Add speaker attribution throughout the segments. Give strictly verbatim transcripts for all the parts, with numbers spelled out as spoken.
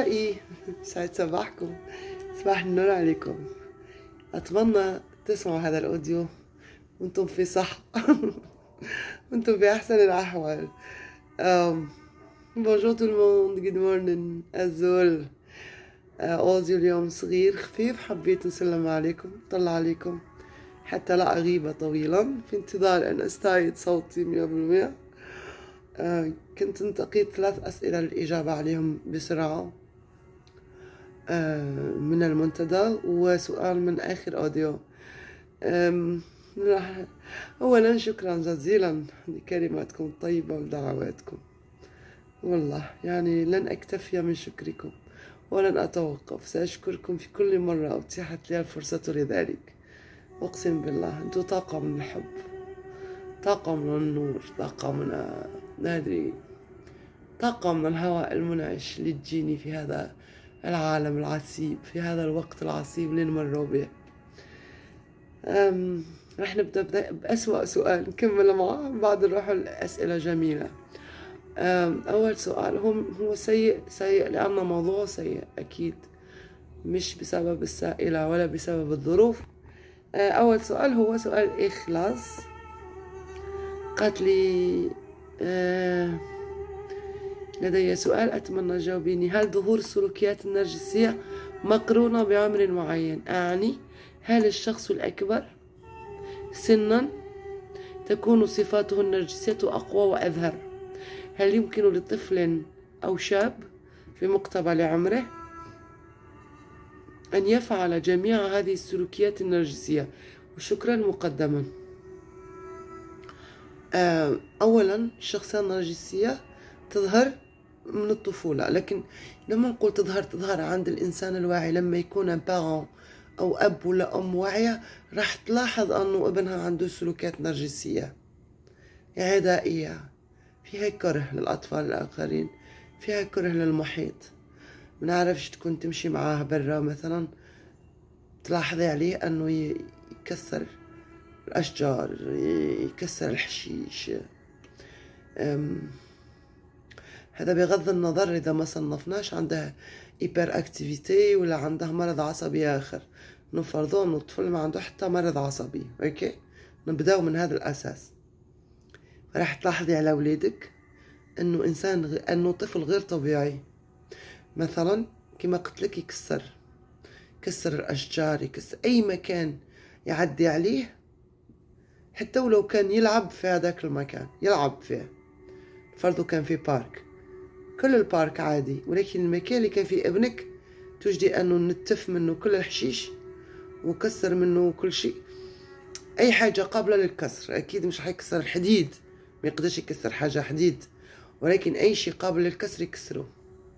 Speaker 1: أعزائي، سعد صباحكم، صباح النور عليكم. أتمنى تسمعوا هذا الأوديو وأنتم في صحة وأنتم في أحسن الأحوال. بونجور تو الموند، جود مورنين أزول. أوديو اليوم صغير خفيف، حبيت نسلم عليكم، طلع عليكم حتى لا أغيب طويلا في انتظار أن أستعيد صوتي مية بالمية. آه كنت انتقيت ثلاث أسئلة للإجابة عليهم بسرعة آه من المنتدى، وسؤال من آخر أوديو. أولا شكرا جزيلا لكلماتكم الطيبة ودعواتكم، والله يعني لن أكتفي من شكركم ولن أتوقف، سأشكركم في كل مرة أتيحت لي الفرصة لذلك. أقسم بالله أنتم طاقة من الحب، طاقة من النور، طاقة من نادري، طاقة من الهواء المنعش اللي تجيني في هذا العالم العصيب، في هذا الوقت العصيب اللي نمر به. رح نبدأ بأسوأ سؤال نكمل معه، بعد نروح الأسئلة جميلة. أول سؤال هو هو سيء سيء لأنه موضوع سيء أكيد، مش بسبب السائلة ولا بسبب الظروف. أول سؤال هو سؤال إخلاص. قالت لي آه لدي سؤال أتمنى تجاوبيني. هل ظهور السلوكيات النرجسية مقرونة بعمر معين؟ أعني هل الشخص الأكبر سنا تكون صفاته النرجسية أقوى وأظهر؟ هل يمكن لطفل أو شاب في مقتبل عمره أن يفعل جميع هذه السلوكيات النرجسية؟ وشكرا مقدما. أولا الشخصية النرجسية تظهر من الطفولة، لكن لما نقول تظهر تظهر عند الإنسان الواعي لما يكون بارون أو أب ولا أم واعية، راح تلاحظ أنه ابنها عنده سلوكيات نرجسية عدائية، فيها كره للأطفال الآخرين، فيها كره للمحيط. منعرفش تكون تمشي معاه برا مثلا تلاحظي عليه أنه يكسر الأشجار، يكسر الحشيش. هذا بغض النظر إذا ما صنفناش عندها إيبر أكتيفيتي ولا عندها مرض عصبي آخر، نفرضوا أنه الطفل ما عنده حتى مرض عصبي. أوكي، نبدأ من هذا الأساس. راح تلاحظي على أولادك أنه إنسان غ... أنه طفل غير طبيعي، مثلا كما قلت لك يكسر يكسر الأشجار، يكسر أي مكان يعدي عليه، حتى ولو كان يلعب في هذاك المكان يلعب فيه. فرضو كان في بارك، كل البارك عادي، ولكن المكان اللي كان فيه ابنك تجدي أنه نتف منه كل الحشيش وكسر منه كل شيء، أي حاجة قابلة للكسر. أكيد مش حيكسر الحديد، ما يقدرش يكسر حاجة حديد، ولكن أي شيء قابل للكسر يكسره.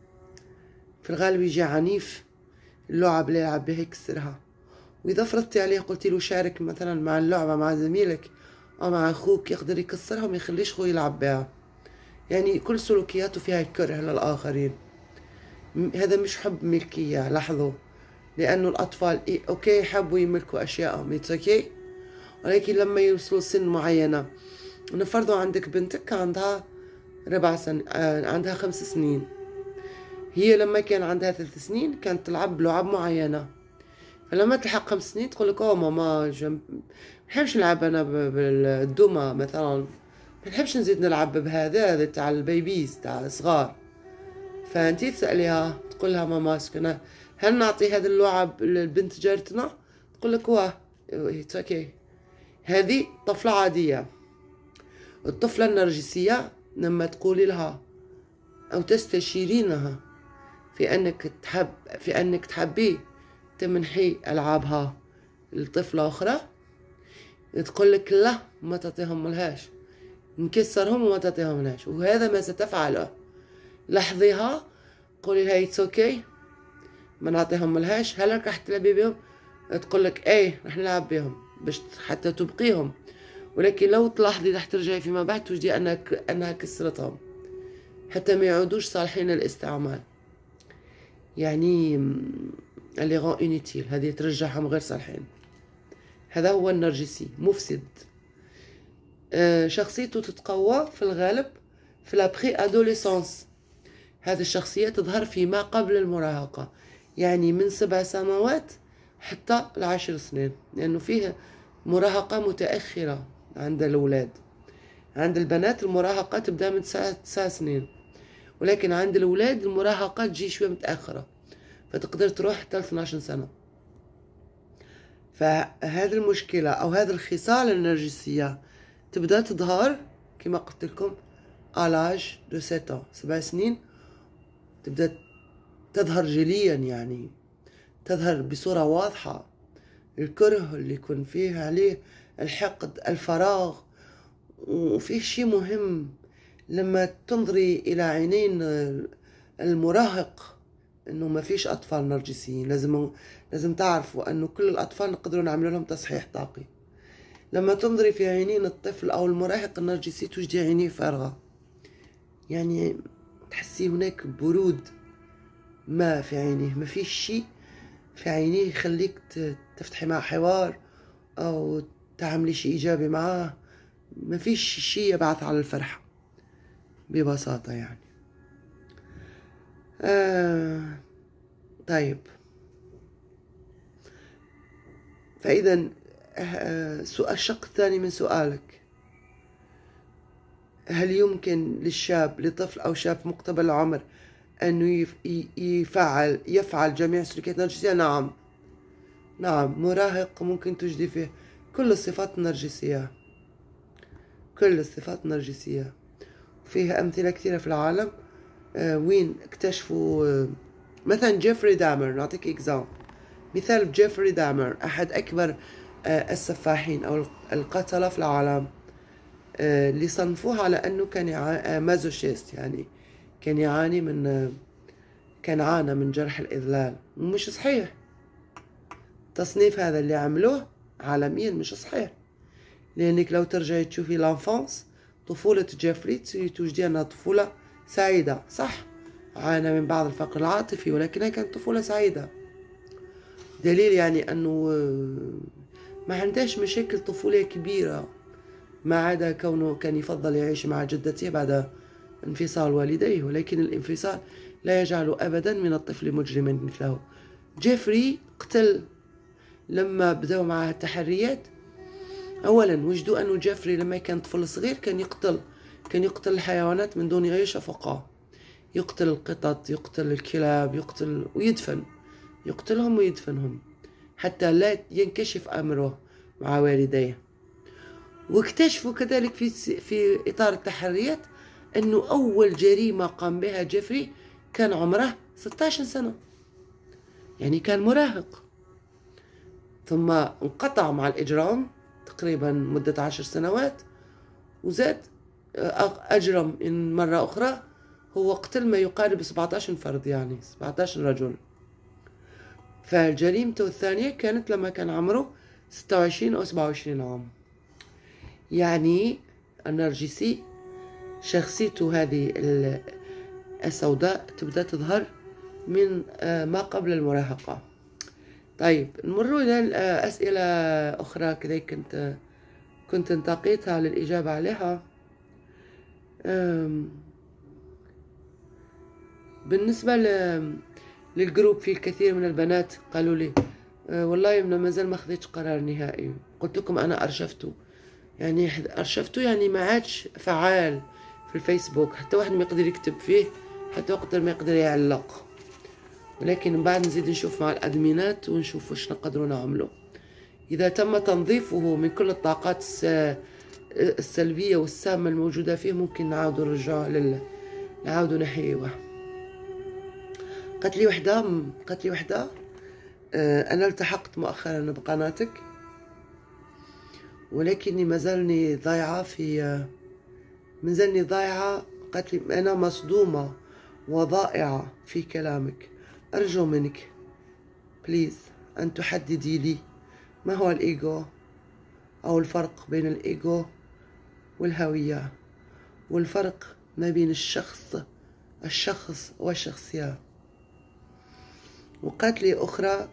Speaker 1: في الغالب يجي عنيف، اللعب اللي يلعب بها يكسرها. وإذا فرضتي عليه قلتي له شارك مثلا مع اللعبة مع زميلك أو مع أخوك، يقدر يكسرها وما يخليش خوه يلعب بها. يعني كل سلوكياته فيها كره للآخرين. هذا مش حب ملكية، لاحظوا، لأنه الأطفال إيه أوكي يحبوا يملكوا أشياءهم، أوكي، ولكن لما يوصلوا سن معينة، نفرضوا عندك بنتك عندها ربع سنة، عندها خمس سنين، هي لما كان عندها ثلاث سنين كانت تلعب بلعب معينة، فلما تلحق خمس سنين تقول لك أوه ماما جنب نحبش نلعب أنا بالدومة مثلا، ما نحبش نزيد نلعب بهذا هذا تاع البيبيز تاع الصغار. فأنتي تسأليها تقول لها ماما سكنا هل نعطي هذا اللعب للبنت جارتنا؟ تقول لك واه اوكي. هذه طفلة عادية. الطفلة النرجسية لما تقولي لها أو تستشيرينها في أنك تحب في أنك تحبي تمنحي ألعابها لطفلة أخرى، تقول لك لا ما تعطيهم لهاش، نكسرهم وما تعطيهم لهاش، وهذا ما ستفعله. لاحظيها، قولي لها اتس اوكي ما نعطيهم لهاش، هل راح تلعبي بهم؟ تقول لك ايه راح نلعب بهم باش حتى تبقيهم، ولكن لو تلاحظي راح ترجعي فيما بعد تجدي انها انها كسرتهم حتى ما يعودوش صالحين للاستعمال. يعني اللي غون انيتيل، هذه ترجعهم غير صالحين. هذا هو النرجسي، مفسد. أه شخصيته تتقوى في الغالب في لابخي ادوليسونس. هذه الشخصية تظهر فيما قبل المراهقة، يعني من سبع سنوات حتى العشر سنين، لأنه فيه مراهقة متأخرة عند الأولاد. عند البنات المراهقة تبدأ من تسع, تسع سنين، ولكن عند الأولاد المراهقة تجي شوية متأخرة، فتقدر تروح حتى اثناشر سنة. فهذه المشكلة أو هذه الخصال النرجسية تبدأ تظهر كما قلت لكم آلاج دو سبع سبع سنين، تبدأ تظهر جليا، يعني تظهر بصورة واضحة. الكره اللي يكون فيه عليه، الحقد، الفراغ. وفيه شيء مهم لما تنظري إلى عينين المراهق إنه ما فيش أطفال نرجسيين. لازم لازم تعرفوا أنه كل الأطفال نقدروا نعمل لهم تصحيح طاقي. لما تنظري في عينين الطفل أو المراهق النرجسي تجدي عينيه فارغة، يعني تحسي هناك برود ما في عينيه، ما فيش شيء في عينيه يخليك تفتحي معه حوار أو تعملي شيء إيجابي معاه. ما فيش شيء يبعث على الفرحة ببساطة يعني. آه طيب، فإذا آه الشق الثاني من سؤالك: هل يمكن للشاب، لطفل أو شاب مقتبل العمر، أنه يفعل يفعل جميع السلوكيات النرجسية؟ نعم نعم، مراهق ممكن تجدي فيه كل الصفات النرجسية، كل الصفات النرجسية. فيها أمثلة كثيرة في العالم آه وين اكتشفوا آه مثلا جيفري دامر. نعطيك إكزام مثال: جيفري دامر أحد أكبر آه السفاحين أو القتلة في العالم، آه اللي صنفوه على أنه كان آه مازوشيست، يعني كان يعاني من آه كان عانى من جرح الإذلال. مش صحيح، التصنيف هذا اللي عملوه عالميا مش صحيح، لأنك لو ترجعي تشوفي لانفانس، طفولة جيفري توجدي أنها طفولة سعيدة. صح، عانى من بعض الفقر العاطفي، ولكنها كانت طفولة سعيدة. دليل يعني أنه ما عندهاش مشاكل طفولية كبيرة، ما عدا كونه كان يفضل يعيش مع جدته بعد انفصال والديه، ولكن الانفصال لا يجعل أبدا من الطفل مجرما مثله. جيفري قتل لما بدأوا معه التحريات. أولا وجدوا أنه جيفري لما كان طفل صغير كان يقتل كان يقتل الحيوانات من دون أي شفقة، يقتل القطط، يقتل الكلاب، يقتل ويدفن، يقتلهم ويدفنهم حتى لا ينكشف أمره مع والديه. واكتشفوا كذلك في في إطار التحريات أنه أول جريمة قام بها جيفري كان عمره ستة عشر سنة، يعني كان مراهق، ثم انقطع مع الإجرام تقريبا مدة عشر سنوات، وزاد أجرم إن مرة أخرى، هو قتل ما يقارب سبعة عشر فرد، يعني سبعة عشر رجل. فجريمته الثانية كانت لما كان عمره ستة وعشرين أو سبعة وعشرين عام. يعني النرجسي شخصيته هذه السوداء تبدأ تظهر من ما قبل المراهقة. طيب، نمر إلى أسئلة أخرى كذا كنت كنت انتقيتها للإجابة عليها. بالنسبة للجروب، في الكثير من البنات قالوا لي والله ما زال ما خذيتش قرار نهائي. قلت لكم أنا أرشفته، يعني أرشفته يعني ما عادش فعال في الفيسبوك، حتى واحد ما يقدر يكتب فيه، حتى وقت ما يقدر يعلق. ولكن من بعد نزيد نشوف مع الأدمينات ونشوف واش نقدروا نعمله. إذا تم تنظيفه من كل الطاقات السلبية والسامة الموجودة فيه، ممكن نعاودوا نرجعوا لل نعاودوا نحيوه. قالت لي وحدة قالت لي وحدة أنا التحقت مؤخرا بقناتك، ولكني مازالني ضايعة في مازالني ضايعة. قالت لي أنا مصدومة وضائعة في كلامك، أرجو منك بليز أن تحددي لي ما هو الإيجو، أو الفرق بين الإيجو والهوية، والفرق ما بين الشخص الشخص والشخصية. وقالت لي أخرى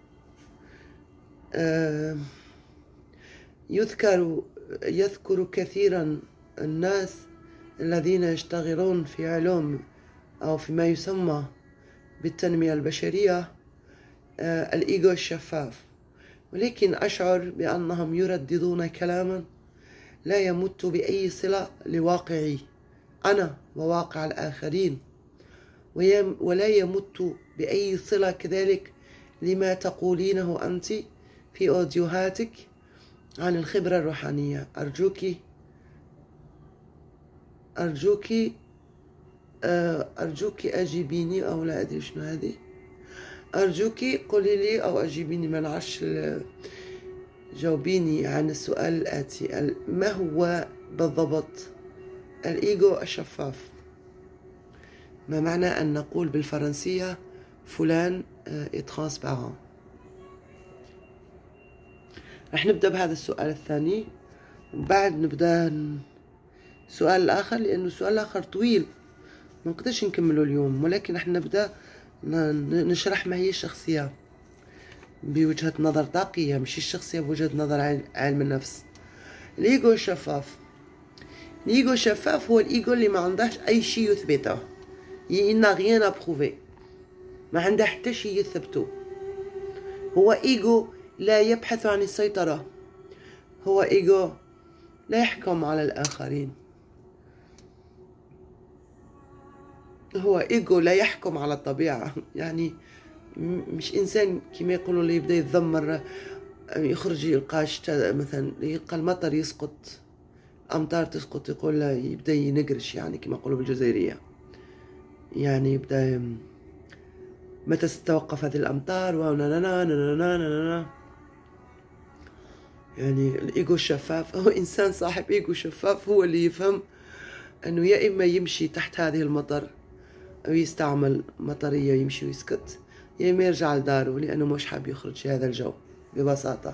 Speaker 1: يذكر يذكر كثيرا الناس الذين يشتغلون في علوم أو فيما يسمى بالتنمية البشرية الإيجو الشفاف، ولكن أشعر بأنهم يرددون كلاما لا يمت بأي صلة لواقعي أنا وواقع الآخرين، ولا يمت بأي صلة كذلك لما تقولينه أنت في أوديوهاتك عن الخبرة الروحانية. أرجوك أرجوك أرجوك أجيبيني، أو لا أدري شنو هذه، أرجوك قولي لي أو أجيبيني، ما نعرفش، جاوبيني عن السؤال الآتي: ما هو بالضبط الإيجو الشفاف؟ ما معنى أن نقول بالفرنسية فلان est transparent؟ رح نبدأ بهذا السؤال الثاني، وبعد نبدأ السؤال الآخر، لأنه السؤال الآخر طويل ما نقدرش نكمله اليوم، ولكن رح نبدأ نشرح ما هي الشخصية بوجهة نظر طاقية، مش الشخصية بوجهة نظر علم النفس. الإيجو الشفاف، الإيجو الشفاف هو الإيجو اللي ما عندهش أي شيء يثبته، il n'a rien à prouver، ما عنده حتى شيء يثبته. هو إيجو لا يبحث عن السيطرة، هو إيجو لا يحكم على الآخرين، هو إيجو لا يحكم على الطبيعة. يعني مش إنسان كما يقولوا اللي يبدأ يتذمر، يخرج يلقى شتا مثلا، يلقى المطر يسقط، أمطار تسقط، يقول يبدأ ينقرش، يعني كما يقولوا بالجزائرية، يعني يبدأ متى ستتوقف هذه الأمطار ونانانا. يعني الإيجو الشفاف هو إنسان صاحب إيجو شفاف، هو اللي يفهم أنه يا إما يمشي تحت هذه المطر أو يستعمل مطرية يمشي ويسكت، يا إما يرجع لداره لأنه مش حاب يخرج في هذا الجو ببساطة.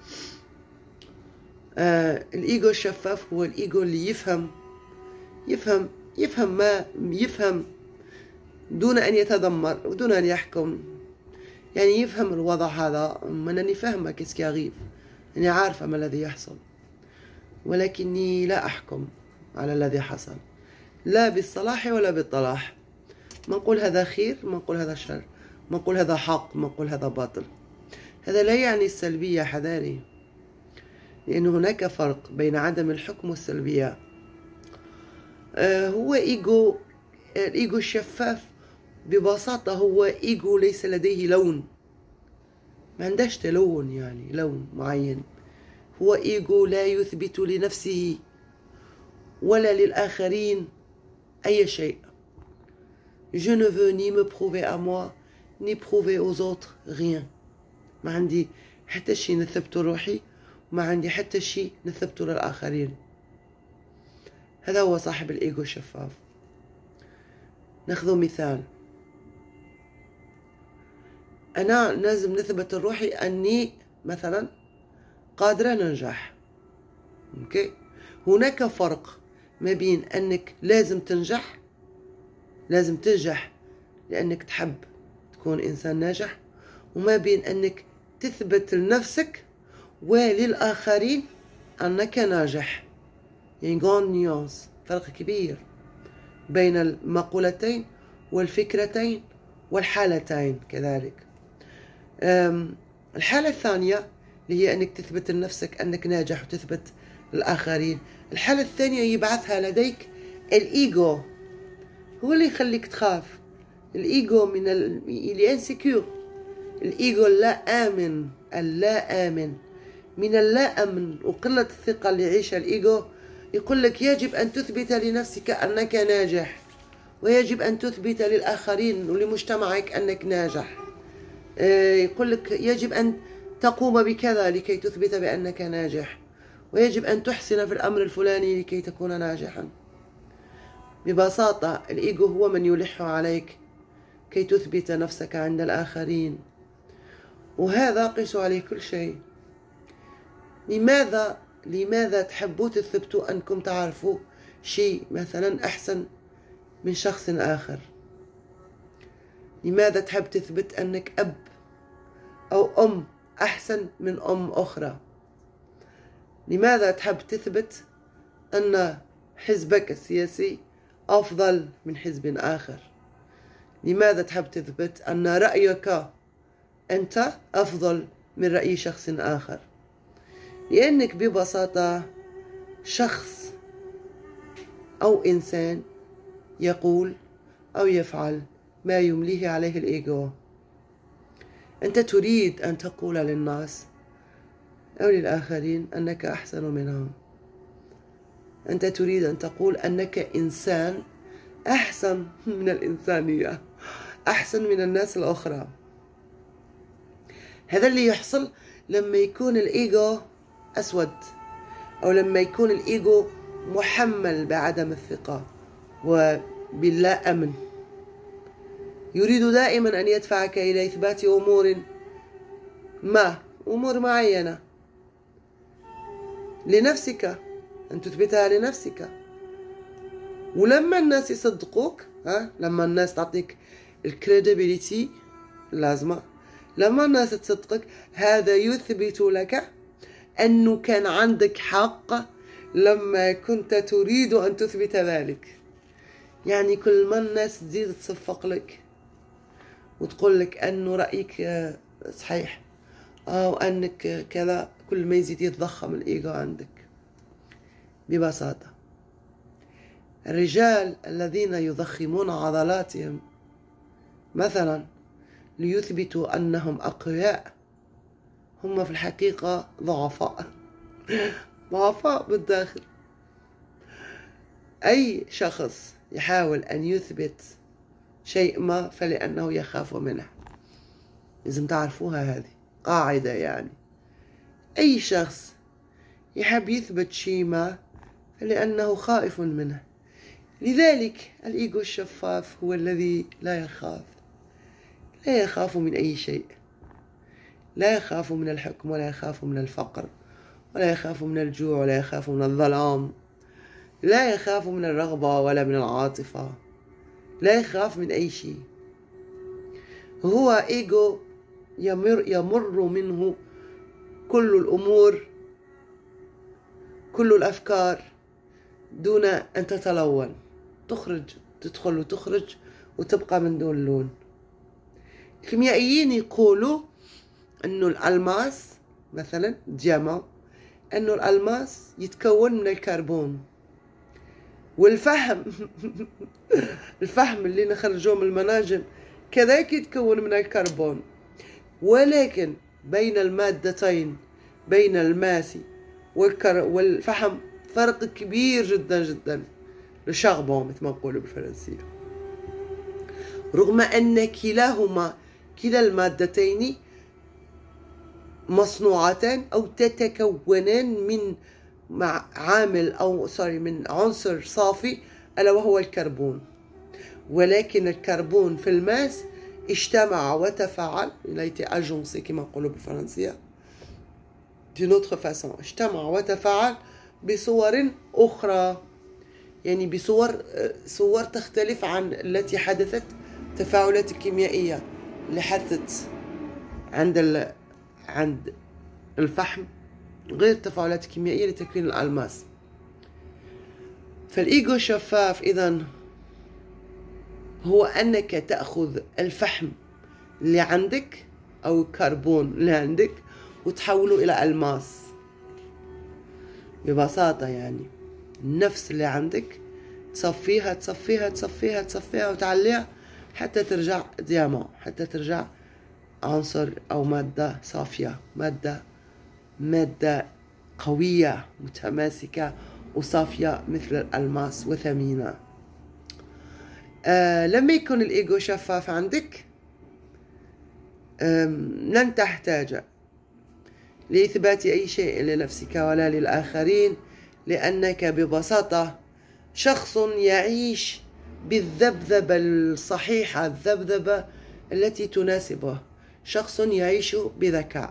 Speaker 1: آه الإيجو الشفاف هو الإيجو اللي يفهم يفهم يفهم ما يفهم دون أن يتذمر ودون أن يحكم. يعني يفهم الوضع هذا، من أني فاهمة كيسكي يغيب، أني عارفة ما الذي يحصل، ولكني لا أحكم على الذي حصل، لا بالصلاح ولا بالطلاح. ما نقول هذا خير، ما نقول هذا شر، ما نقول هذا حق، ما نقول هذا باطل. هذا لا يعني السلبية، حذاري، لأن هناك فرق بين عدم الحكم والسلبية. آه هو إيجو، الإيجو الشفاف ببساطة هو إيجو ليس لديه لون، ما عندهش تلون، يعني لون معين. هو إيجو لا يثبت لنفسه ولا للآخرين أي شيء. Je ne veux ni me prouver à moi ni prouver aux autres rien. ما عندي حتى شيء نثبته روحي، وما عندي حتى شيء نثبته للآخرين. هذا هو صاحب الإيجو الشفاف. ناخذ مثال، أنا لازم نثبت لروحي أني مثلا قادرة ننجح. أوكي، هناك فرق ما بين أنك لازم تنجح، لازم تنجح لأنك تحب تكون إنسان ناجح، وما بين أنك تثبت لنفسك وللآخرين أنك ناجح. يعني غون نيونس، فرق كبير بين المقولتين والفكرتين والحالتين كذلك. الحالة الثانية اللي هي أنك تثبت لنفسك أنك ناجح وتثبت للآخرين. الحالة الثانية يبعثها لديك الإيجو، هو اللي يخليك تخاف. الإيجو من الانسكيور، الإيجو اللا آمن، اللا آمن، من اللا أمن وقلة الثقة اللي يعيشها الإيجو. يقول لك يجب أن تثبت لنفسك أنك ناجح، ويجب أن تثبت للآخرين ولمجتمعك أنك ناجح. يقول لك يجب أن تقوم بكذا لكي تثبت بأنك ناجح، ويجب أن تحسن في الأمر الفلاني لكي تكون ناجحا. ببساطة الإيجو هو من يلح عليك كي تثبت نفسك عند الآخرين، وهذا قيسوا عليه كل شيء. لماذا لماذا تحبوا تثبتوا أنكم تعرفوا شيء مثلا أحسن من شخص آخر؟ لماذا تحب تثبت أنك أب أو أم أحسن من أم أخرى؟ لماذا تحب تثبت أن حزبك السياسي أفضل من حزب آخر؟ لماذا تحب تثبت أن رأيك أنت أفضل من رأي شخص آخر؟ لأنك ببساطة شخص أو إنسان يقول أو يفعل ما يمليه عليه الإيجو. أنت تريد أن تقول للناس أو للآخرين أنك أحسن منهم. أنت تريد أن تقول أنك إنسان أحسن من الإنسانية، أحسن من الناس الأخرى. هذا اللي يحصل لما يكون الإيجو أسود، أو لما يكون الإيجو محمل بعدم الثقة وباللا أمن. يريد دائما أن يدفعك إلى إثبات أمور ما أمور معينة لنفسك، أن تثبتها لنفسك. ولما الناس يصدقوك، ها لما الناس تعطيك الكريديبيليتي اللازمة، لما الناس تصدقك، هذا يثبت لك أنه كان عندك حق لما كنت تريد أن تثبت ذلك. يعني كل ما الناس تزيد تصفق لك وتقول لك أنه رأيك صحيح أو أنك كذا، كل ما يزيد يتضخم الإيجو عندك. ببساطة الرجال الذين يضخمون عضلاتهم مثلا ليثبتوا أنهم أقوياء هم في الحقيقة ضعفاء ضعفاء بالداخل. أي شخص يحاول أن يثبت شيء ما فلأنه يخاف منه. لازم تعرفوها، هذه قاعدة. يعني أي شخص يحب يثبت شيء ما فلأنه خائف منه. لذلك الإيجو الشفاف هو الذي لا يخاف، لا يخاف من أي شيء. لا يخاف من الحكم، ولا يخاف من الفقر، ولا يخاف من الجوع، ولا يخاف من الظلام، لا يخاف من الرغبة ولا من العاطفة، لا يخاف من أي شيء. هو إيجو يمر, يمر منه كل الأمور، كل الأفكار دون أن تتلون، تخرج تدخل وتخرج وتبقى من دون لون. الكيميائيين يقولوا أنه الألماس مثلا دياما، أنه الألماس يتكون من الكربون، والفحم الفحم اللي نخرجوه من المناجم كذلك يتكون من الكربون. ولكن بين المادتين، بين الماس والفحم، فرق كبير جدا جدا، لشاربون مثل ما نقولوا بالفرنسية. رغم أن كلاهما كلا المادتين مصنوعتان أو تتكونان من مع عامل أو سوري من عنصر صافي ألا وهو الكربون. ولكن الكربون في الماس اجتمع وتفاعل، il a été agencé كما نقولوا بالفرنسية d'une autre façon، اجتمع وتفاعل بصور أخرى، يعني بصور صور تختلف عن التي حدثت، تفاعلات الكيميائية اللي حدثت عند ال... عند الفحم غير التفاعلات الكيميائية لتكوين الألماس. فالإيجو شفاف إذن هو أنك تأخذ الفحم اللي عندك أو الكربون اللي عندك وتحوله إلى ألماس. ببساطة يعني النفس اللي عندك تصفيها تصفيها تصفيها تصفيها وتعليها حتى ترجع ديامون، حتى ترجع عنصر أو مادة صافية، مادة مادة قوية متماسكة وصافية مثل الألماس وثمينة. آه لما يكون الإيجو شفاف عندك لن تحتاج لإثبات أي شيء لنفسك ولا للآخرين، لأنك ببساطة شخص يعيش بالذبذبة الصحيحة، الذبذبة التي تناسبه، شخص يعيش بذكاء.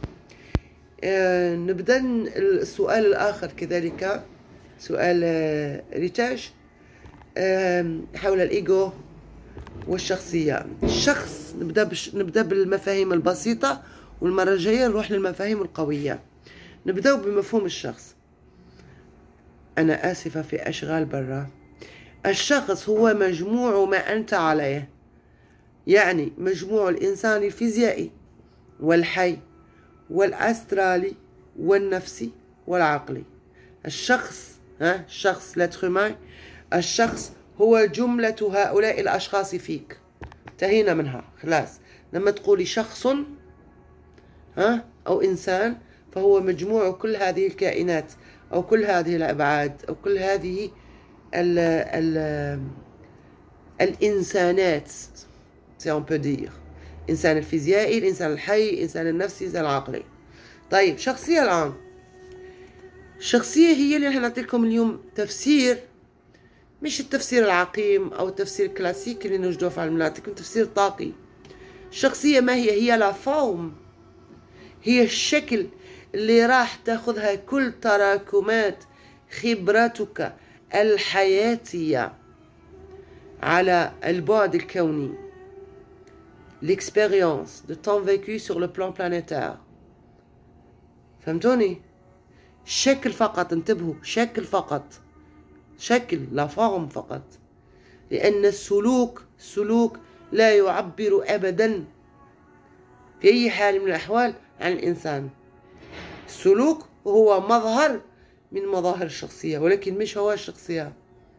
Speaker 1: آه نبدأ السؤال الآخر كذلك، سؤال آه ريتاج آه حول الإيجو والشخصية. الشخص نبدأ بش... نبدأ بالمفاهيم البسيطة، والمرة الجاية نروح للمفاهيم القوية. نبدأ بمفهوم الشخص. أنا آسفة في أشغال برا. الشخص هو مجموع ما أنت عليه، يعني مجموع الإنسان الفيزيائي والحي والأسترالي والنفسي والعقلي. الشخص ها الشخص لاتر الشخص هو جملة هؤلاء الأشخاص فيك. انتهينا منها خلاص. لما تقولي شخص ها أو إنسان فهو مجموع كل هذه الكائنات أو كل هذه الأبعاد أو كل هذه ال ال الإنسانات si on peut dire. الإنسان الفيزيائي، الإنسان الحي، الإنسان النفسي، الإنسان العقلي. طيب شخصية الآن، الشخصية هي اللي نعطي لكم اليوم تفسير، مش التفسير العقيم أو التفسير الكلاسيكي اللي نوجدوه في علم النفس، لكن تفسير طاقي. الشخصية ما هي؟ هي لا فورم، هي الشكل اللي راح تاخذها كل تراكمات خبرتك الحياتية على البعد الكوني. l'expérience de temps vécu sur le plan planétaire. فهمتوني؟ شكل فقط، انتبهوا، شكل فقط، شكل لا فورم فقط. لأن السلوك السلوك لا يعبر أبدا في أي حال من الأحوال عن الإنسان. السلوك هو مظهر من مظاهر الشخصية، ولكن مش هو الشخصية.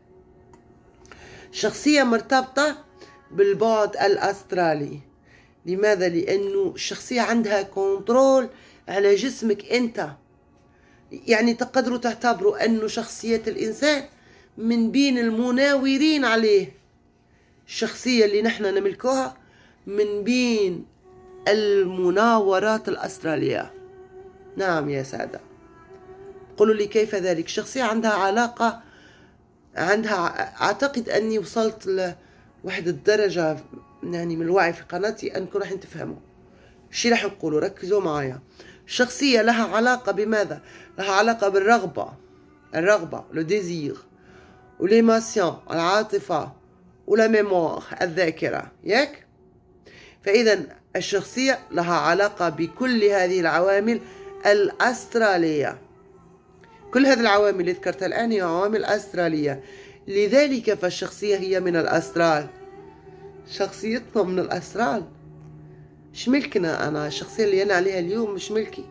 Speaker 1: الشخصية مرتبطة بالبعد الأسترالي. لماذا؟ لأنه الشخصية عندها كنترول على جسمك أنت. يعني تقدروا تعتبروا أنه شخصية الإنسان من بين المناورين عليه. الشخصية اللي نحن نملكها من بين المناورات الأسترالية. نعم يا سادة. قولوا لي كيف ذلك؟ الشخصية عندها علاقة، عندها، أعتقد أني وصلت لوحدة الدرجة يعني من الوعي في قناتي أنكم راح تفهموا الشيء راح نقوله. ركزوا معايا. الشخصية لها علاقة بماذا؟ لها علاقة بالرغبة، الرغبة لو ديزير، وليماسيون العاطفة، ولا ميموار الذاكرة، ياك؟ فإذا الشخصية لها علاقة بكل هذه العوامل الأسترالية. كل هذه العوامل اللي ذكرتها الآن هي عوامل أسترالية. لذلك فالشخصية هي من الأسترال. شخصيتنا من الأسترال. مش ملكنا. أنا الشخصية اللي أنا عليها اليوم مش ملكي،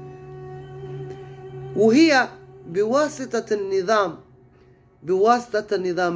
Speaker 1: وهي بواسطة النظام، بواسطة النظام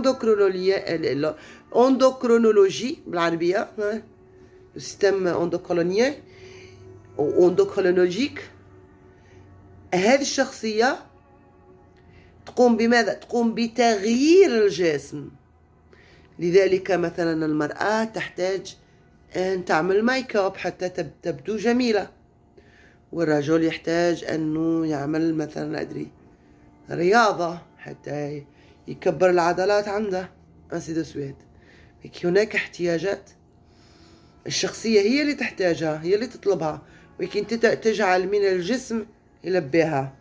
Speaker 1: الأندوكرونولوجي بالعربية، السيستم أندوكرونيين أو أندوكرونولوجيك. هذه الشخصية تقوم بماذا؟ تقوم بتغيير الجسم. لذلك مثلا المرأة تحتاج أن تعمل ميك اب حتى تبدو جميلة، والرجل يحتاج أنه يعمل مثلا أدري رياضة حتى يكبر العضلات عنده، أنسي دو سويت. هناك احتياجات الشخصية هي اللي تحتاجها، هي اللي تطلبها، ولكن تجعل من الجسم يلبيها.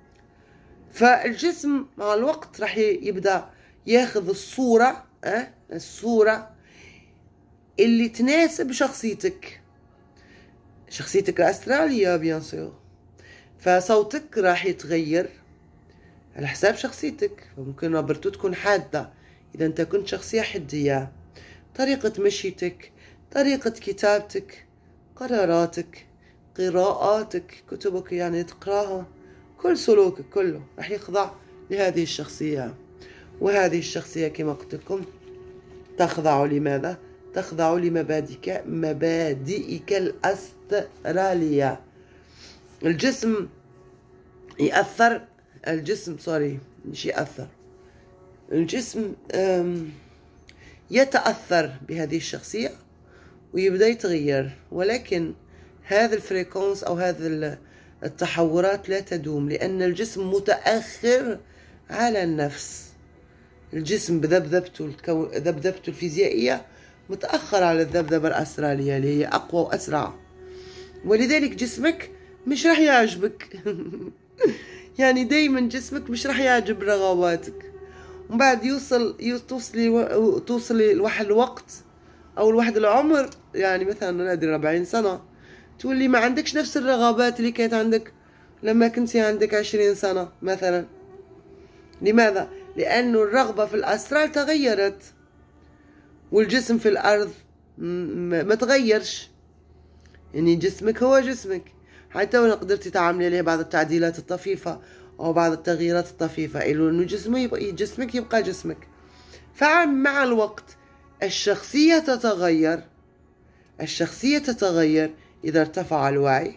Speaker 1: فالجسم مع الوقت راح يبدأ ياخذ الصورة أه؟ الصورة اللي تناسب شخصيتك، شخصيتك الأسترالية بيان سور. فصوتك راح يتغير على حساب شخصيتك. فممكن نبرتو تكون حادة إذا أنت كنت شخصية حدية. طريقة مشيتك، طريقة كتابتك، قراراتك، قراءاتك، كتبك يعني تقراها، كل سلوكك كله راح يخضع لهذه الشخصية. وهذه الشخصية كما قلت لكم تخضع لماذا؟ تخضع لمبادئك مبادئك الأسترالية. الجسم يأثر، الجسم سوري مش يأثر، الجسم يتأثر بهذه الشخصية ويبدأ يتغير، ولكن هذا الفريكونس أو هذا التحورات لا تدوم، لأن الجسم متأخر على النفس. الجسم بذبذبته الكو... ذبذبته الفيزيائية متأخر على الذبذبة الأسترالية اللي هي أقوى وأسرع، ولذلك جسمك مش راح يعجبك. يعني دايما جسمك مش راح يعجب رغباتك، ومن بعد يوصل توصلي توصلي لواحد الوقت أو لواحد العمر، يعني مثلا نادي أربعين سنة، تولي ما عندكش نفس الرغبات اللي كانت عندك لما كنتي عندك عشرين سنة مثلا. لماذا؟ لأنه الرغبة في الأسترال تغيرت، والجسم في الأرض ما تغيرش، يعني جسمك هو جسمك، حتى لو قدرتي تعملي عليه بعض التعديلات الطفيفة أو بعض التغييرات الطفيفة إلا إنه جسمه يبقى جسمك يبقى جسمك. فمع الوقت الشخصية تتغير، الشخصية تتغير إذا ارتفع الوعي،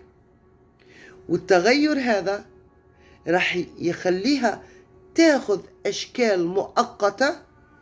Speaker 1: والتغير هذا راح يخليها تاخذ أشكال مؤقتة،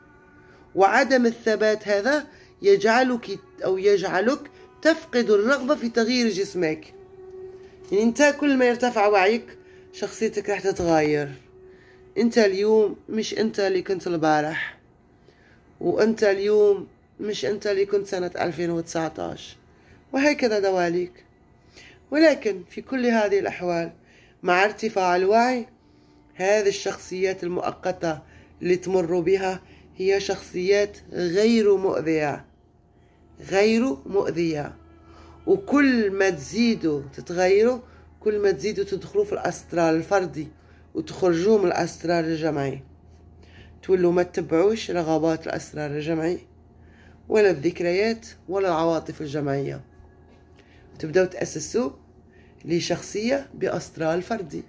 Speaker 1: وعدم الثبات هذا يجعلك أو يجعلك تفقد الرغبة في تغيير جسمك. يعني أنت كل ما يرتفع وعيك شخصيتك راح تتغير. أنت اليوم مش أنت اللي كنت البارح، وأنت اليوم مش أنت اللي كنت سنة ألفين وتسعة عشر، وهكذا دواليك. ولكن في كل هذه الأحوال مع ارتفاع الوعي هذه الشخصيات المؤقتة اللي تمر بها هي شخصيات غير مؤذية، غير مؤذية. وكل ما تزيدوا تتغيروا كل ما تزيدوا تدخلوا في الأسترال الفردي وتخرجوا من الأسترال الجمعي، تولوا ما تتبعوش رغبات الأسرار الجمعي ولا الذكريات ولا العواطف الجمعية، تبدأوا تأسسوا لشخصية بأسترال فردي،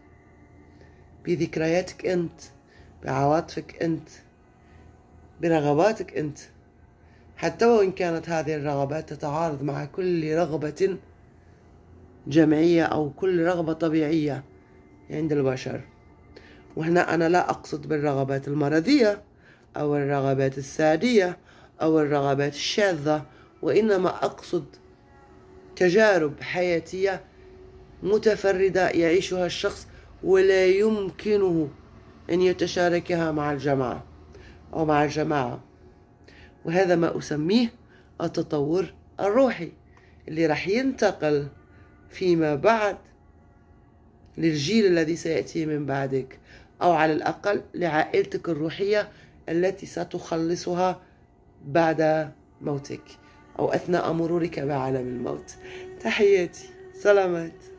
Speaker 1: بذكرياتك أنت، بعواطفك أنت، برغباتك أنت، حتى وإن كانت هذه الرغبات تتعارض مع كل رغبة جمعية أو كل رغبة طبيعية عند البشر. وهنا أنا لا أقصد بالرغبات المرضية أو الرغبات السادية أو الرغبات الشاذة، وإنما أقصد تجارب حياتية متفردة يعيشها الشخص ولا يمكنه أن يتشاركها مع الجماعة أو مع الجماعة. وهذا ما أسميه التطور الروحي اللي راح ينتقل فيما بعد للجيل الذي سيأتي من بعدك، أو على الأقل لعائلتك الروحية التي ستخلصها بعد موتك أو أثناء مرورك بعالم الموت. تحياتي، سلامات.